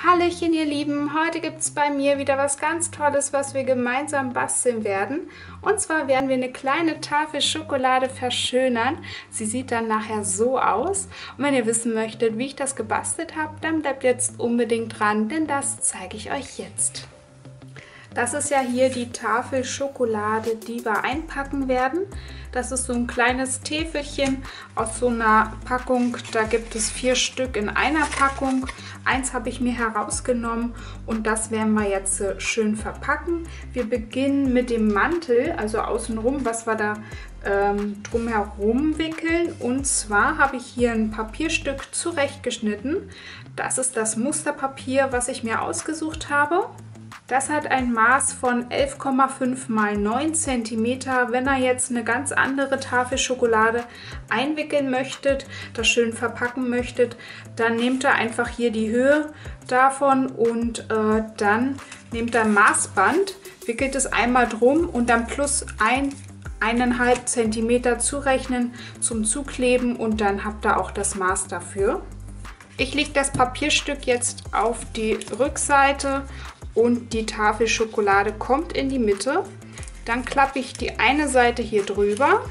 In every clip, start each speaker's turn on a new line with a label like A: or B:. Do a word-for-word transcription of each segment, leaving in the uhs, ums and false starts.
A: Hallöchen ihr Lieben, heute gibt es bei mir wieder was ganz Tolles, was wir gemeinsam basteln werden. Und zwar werden wir eine kleine Tafel Schokolade verschönern. Sie sieht dann nachher so aus. Und wenn ihr wissen möchtet, wie ich das gebastelt habe, dann bleibt jetzt unbedingt dran, denn das zeige ich euch jetzt. Das ist ja hier die Tafel Schokolade, die wir einpacken werden. Das ist so ein kleines Täfelchen aus so einer Packung. Da gibt es vier Stück in einer Packung. Eins habe ich mir herausgenommen und das werden wir jetzt schön verpacken. Wir beginnen mit dem Mantel, also außenrum, was wir da ähm, drumherum wickeln. Und zwar habe ich hier ein Papierstück zurechtgeschnitten. Das ist das Musterpapier, was ich mir ausgesucht habe. Das hat ein Maß von elf Komma fünf mal neun Zentimeter. Wenn ihr jetzt eine ganz andere Tafel Schokolade einwickeln möchtet, das schön verpacken möchtet, dann nehmt ihr einfach hier die Höhe davon und äh, dann nehmt ihr ein Maßband, wickelt es einmal drum und dann plus ein, eineinhalb Zentimeter zurechnen zum Zukleben und dann habt ihr auch das Maß dafür. Ich lege das Papierstück jetzt auf die Rückseite und die Tafel Schokolade kommt in die Mitte. Dann klappe ich die eine Seite hier drüber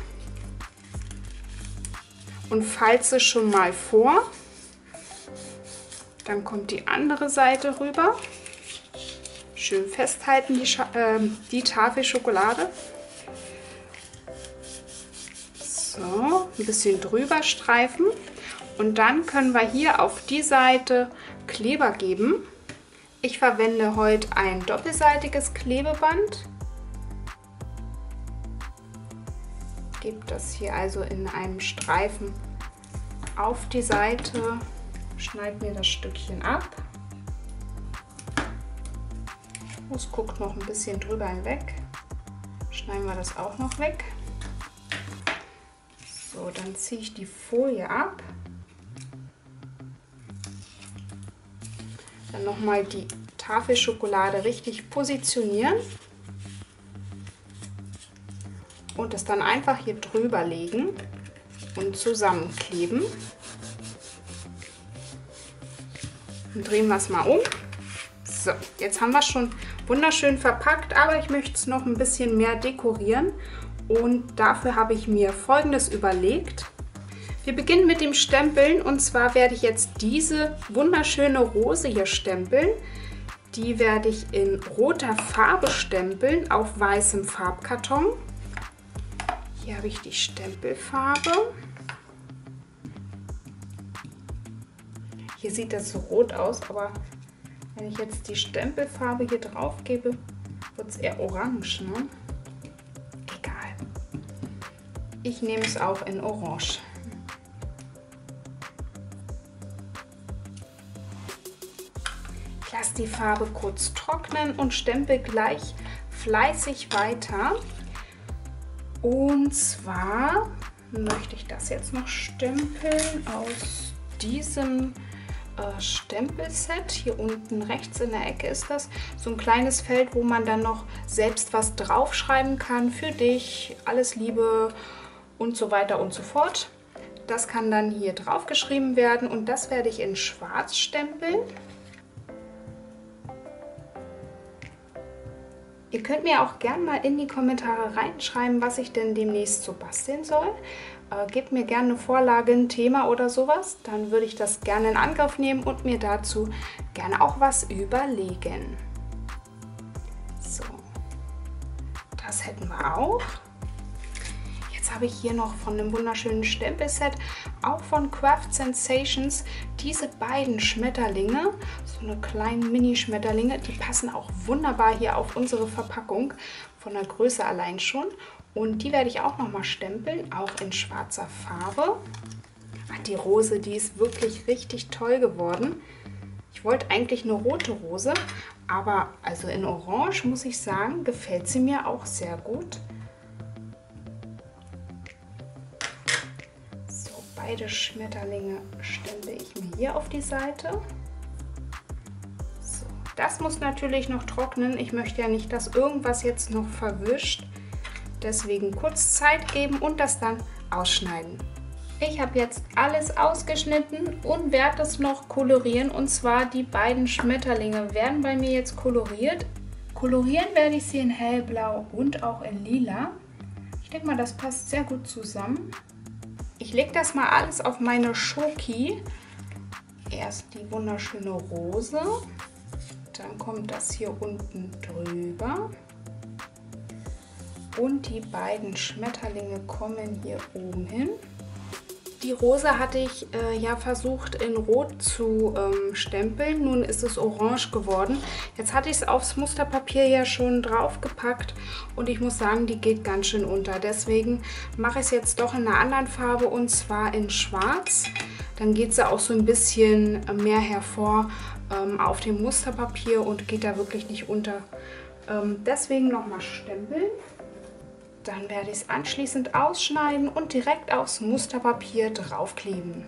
A: und falze schon mal vor. Dann kommt die andere Seite rüber. Schön festhalten die, Scha äh, die Tafel Schokolade. So, ein bisschen drüber streifen. Und dann können wir hier auf die Seite Kleber geben. Ich verwende heute ein doppelseitiges Klebeband. Gebe das hier also in einem Streifen auf die Seite, schneide mir das Stückchen ab. Es guckt noch ein bisschen drüber hinweg. Schneiden wir das auch noch weg. So, dann ziehe ich die Folie ab. Dann nochmal die Tafel Schokolade richtig positionieren und es dann einfach hier drüber legen und zusammenkleben. Und drehen wir es mal um. So, jetzt haben wir es schon wunderschön verpackt, aber ich möchte es noch ein bisschen mehr dekorieren und dafür habe ich mir Folgendes überlegt. Wir beginnen mit dem Stempeln und zwar werde ich jetzt diese wunderschöne Rose hier stempeln. Die werde ich in roter Farbe stempeln auf weißem Farbkarton. Hier habe ich die Stempelfarbe. Hier sieht das so rot aus, aber wenn ich jetzt die Stempelfarbe hier drauf gebe, wird es eher orange, ne? Egal. Ich nehme es auch in orange. Ich lasse die Farbe kurz trocknen und stempel gleich fleißig weiter. Und zwar möchte ich das jetzt noch stempeln aus diesem äh, Stempelset. Hier unten rechts in der Ecke ist das. So ein kleines Feld, wo man dann noch selbst was draufschreiben kann. Für dich, alles Liebe und so weiter und so fort. Das kann dann hier drauf geschrieben werden und das werde ich in schwarz stempeln. Ihr könnt mir auch gerne mal in die Kommentare reinschreiben, was ich denn demnächst so basteln soll. Äh, gebt mir gerne eine Vorlage, ein Thema oder sowas. Dann würde ich das gerne in Angriff nehmen und mir dazu gerne auch was überlegen. So, das hätten wir auch. Jetzt habe ich hier noch von einem wunderschönen Stempelset, auch von Craft Sensations, diese beiden Schmetterlinge, so eine kleinen Mini-Schmetterlinge, die passen auch wunderbar hier auf unsere Verpackung, von der Größe allein schon. Und die werde ich auch nochmal stempeln, auch in schwarzer Farbe. Ach, die Rose, die ist wirklich richtig toll geworden. Ich wollte eigentlich eine rote Rose, aber also in Orange, muss ich sagen, gefällt sie mir auch sehr gut. Beide Schmetterlinge stempel ich mir hier auf die Seite. So, das muss natürlich noch trocknen. Ich möchte ja nicht, dass irgendwas jetzt noch verwischt. Deswegen kurz Zeit geben und das dann ausschneiden. Ich habe jetzt alles ausgeschnitten und werde das noch kolorieren. Und zwar die beiden Schmetterlinge werden bei mir jetzt koloriert. Kolorieren werde ich sie in hellblau und auch in lila. Ich denke mal, das passt sehr gut zusammen. Ich lege das mal alles auf meine Schoki. Erst die wunderschöne Rose. Dann kommt das hier unten drüber. Und die beiden Schmetterlinge kommen hier oben hin. Die Rose hatte ich äh, ja versucht in Rot zu ähm, stempeln, nun ist es orange geworden. Jetzt hatte ich es aufs Musterpapier ja schon draufgepackt und ich muss sagen, die geht ganz schön unter. Deswegen mache ich es jetzt doch in einer anderen Farbe und zwar in Schwarz. Dann geht sie auch so ein bisschen mehr hervor ähm, auf dem Musterpapier und geht da wirklich nicht unter. Ähm, deswegen nochmal stempeln. Dann werde ich es anschließend ausschneiden und direkt aufs Musterpapier draufkleben.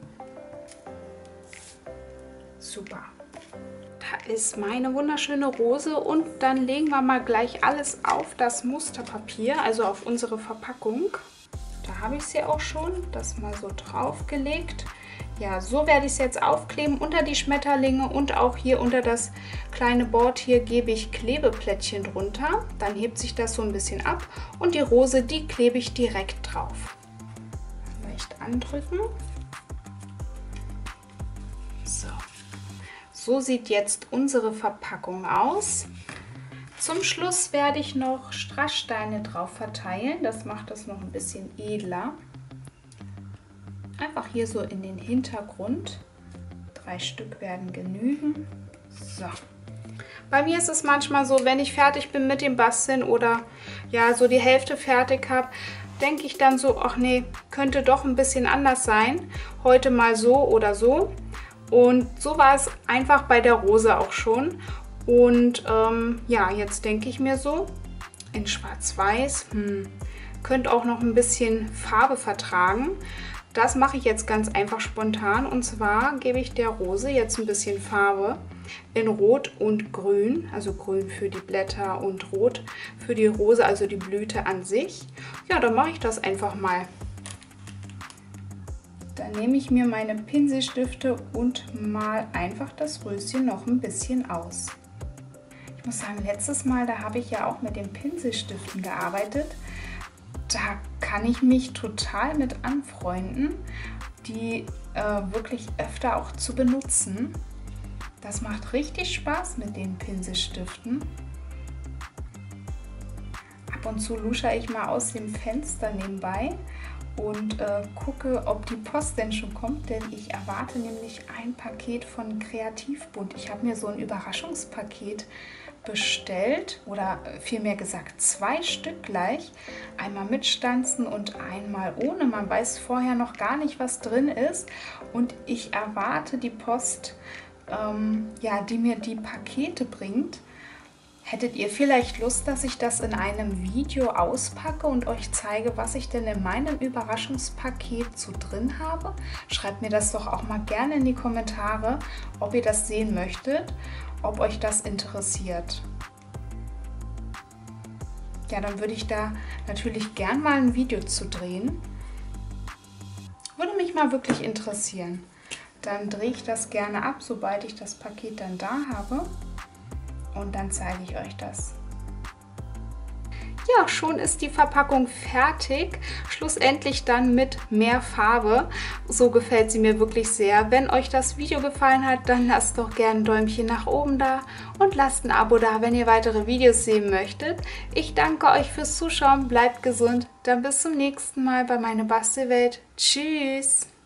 A: Super. Da ist meine wunderschöne Rose und dann legen wir mal gleich alles auf das Musterpapier, also auf unsere Verpackung. Da habe ich sie auch schon, das mal so draufgelegt. Ja, so werde ich es jetzt aufkleben unter die Schmetterlinge und auch hier unter das kleine Board hier gebe ich Klebeplättchen drunter. Dann hebt sich das so ein bisschen ab und die Rose, die klebe ich direkt drauf. Leicht andrücken. So. So sieht jetzt unsere Verpackung aus. Zum Schluss werde ich noch Strasssteine drauf verteilen. Das macht das noch ein bisschen edler. Einfach hier so in den Hintergrund. Drei Stück werden genügen. So. Bei mir ist es manchmal so, wenn ich fertig bin mit dem Basteln oder ja so die Hälfte fertig habe, denke ich dann so, ach nee, könnte doch ein bisschen anders sein. Heute mal so oder so. Und so war es einfach bei der Rose auch schon. Und ähm, ja, jetzt denke ich mir so, in Schwarz-Weiß, hm, könnte auch noch ein bisschen Farbe vertragen. Das mache ich jetzt ganz einfach spontan und zwar gebe ich der Rose jetzt ein bisschen Farbe in Rot und Grün, also Grün für die Blätter und Rot für die Rose, also die Blüte an sich. Ja, dann mache ich das einfach mal. Dann nehme ich mir meine Pinselstifte und mal einfach das Röschen noch ein bisschen aus. Ich muss sagen, letztes Mal, da habe ich ja auch mit den Pinselstiften gearbeitet. Da kann ich mich total mit anfreunden, die äh, wirklich öfter auch zu benutzen. Das macht richtig Spaß mit den Pinselstiften. Ab und zu lusche ich mal aus dem Fenster nebenbei und äh, gucke, ob die Post denn schon kommt, denn ich erwarte nämlich ein Paket von Kreativbund. Ich habe mir so ein Überraschungspaket bestellt oder vielmehr gesagt zwei Stück gleich. Einmal mit Stanzen und einmal ohne. Man weiß vorher noch gar nicht, was drin ist und ich erwarte die Post, ähm, ja, die mir die Pakete bringt. Hättet ihr vielleicht Lust, dass ich das in einem Video auspacke und euch zeige, was ich denn in meinem Überraschungspaket so drin habe? Schreibt mir das doch auch mal gerne in die Kommentare, ob ihr das sehen möchtet, ob euch das interessiert. Ja, dann würde ich da natürlich gern mal ein Video zu drehen. Würde mich mal wirklich interessieren. Dann drehe ich das gerne ab, sobald ich das Paket dann da habe. Und dann zeige ich euch das. Ja, schon ist die Verpackung fertig. Schlussendlich dann mit mehr Farbe. So gefällt sie mir wirklich sehr. Wenn euch das Video gefallen hat, dann lasst doch gerne ein Däumchen nach oben da und lasst ein Abo da, wenn ihr weitere Videos sehen möchtet. Ich danke euch fürs Zuschauen, bleibt gesund. Dann bis zum nächsten Mal bei meine Bastelwelt. Tschüss!